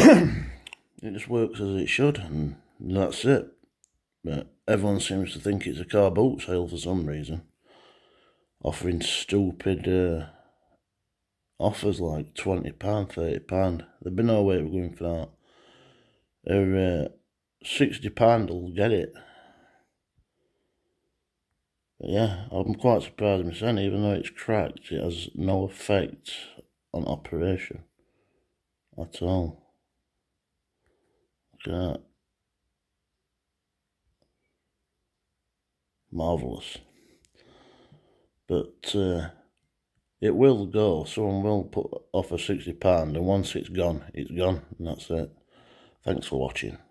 It just works as it should, and that's it. But everyone seems to think it's a car boot sale for some reason, offering stupid offers like £20, £30. There'd be no way we're going for that. £60 will get it. But yeah, I'm quite surprised myself. Even though it's cracked, it has no effect on operation at all. Look at that. Marvellous. But it will go. Someone will offer £60, and once it's gone, and that's it. Thanks for watching.